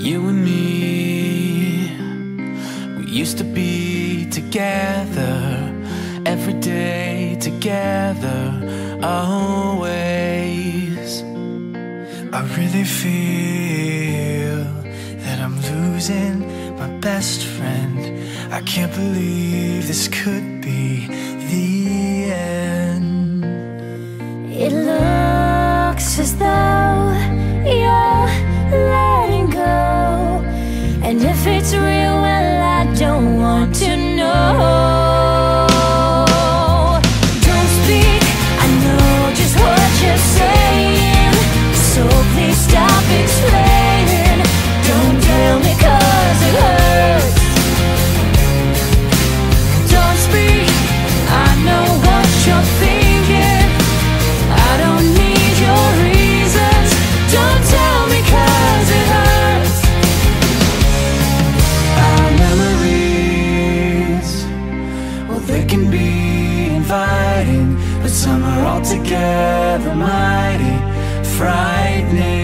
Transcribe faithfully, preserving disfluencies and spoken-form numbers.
You and me, we used to be together, every day together, always. I really feel that I'm losing my best friend. I can't believe this could be the end. It looks as though you're letting go, and if it's real, well, I don't want to know. Don't speak, I know just what you're saying, so please stop explaining. Don't tell me 'cause it hurts. Don't speak, I know what you're thinking, I don't need your reasons. Don't tell me 'cause it hurts. Our memories, well, they can be inviting, but some are altogether mighty frightening.